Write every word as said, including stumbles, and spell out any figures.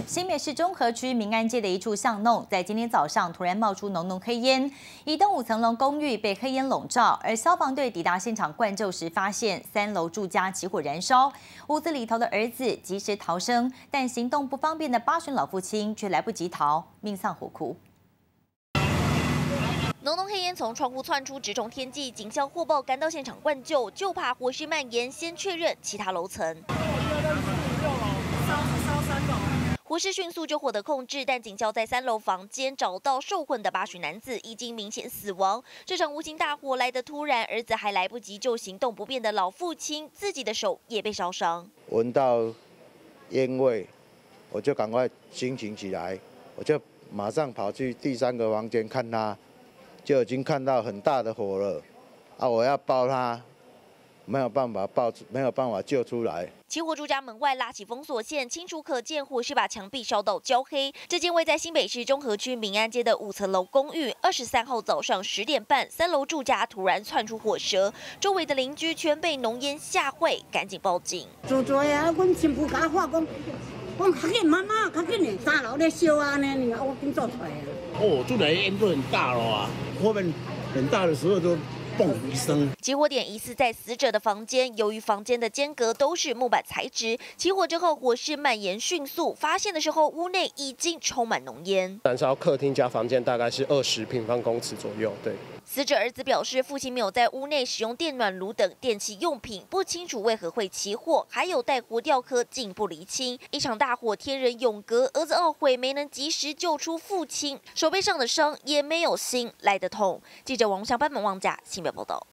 新北市中和区民安街的一处巷弄，在今天早上突然冒出浓浓黑烟，一栋五层楼公寓被黑烟笼罩，而消防队抵达现场灌救时，发现三楼住家起火燃烧，屋子里头的儿子及时逃生，但行动不方便的八旬老父亲却来不及逃，命丧火窟。 浓浓黑烟从窗户窜出，直冲天际。警消获报赶到现场灌救，就怕火势蔓延，先确认其他楼层。火势迅速就获得控制，但警消在三楼房间找到受困的八旬男子，已经明显死亡。这场无情大火来得突然，儿子还来不及救行动不便的老父亲，自己的手也被烧伤。 闻到烟味，我就赶快惊醒起来，我就马上跑去第三个房间看他。 就已经看到很大的火了，啊！我要抱他，没有办法抱，没有办法救出来。 起火住家门外拉起封锁线，清楚可见火势把墙壁烧到焦黑。这间位在新北市中和区民安街的五层楼公寓，二十三号早上十点半，三楼住家突然窜出火舌，周围的邻居全被浓烟吓坏，赶紧报警。 做做呀，阮新妇甲我话讲，讲较紧，妈妈较紧的，三楼咧烧啊呢，你我紧做出来啊。哦， 住的烟都很大了啊。 后面很大的时候就嘣一声。 起火点疑似在死者的房间，由于房间的间隔都是木板材质，起火之后火势蔓延迅速，发现的时候屋内已经充满浓烟。 燃烧客厅加房间大概是二十平方公尺左右，对。 死者儿子表示，父亲没有在屋内使用电暖炉等电器用品，不清楚为何会起火，还有带火吊壳进一步厘清。一场大火天人永隔，儿子懊悔没能及时救出父亲，手背上的伤也没有心来得痛。记者王翔班门望甲新北报道。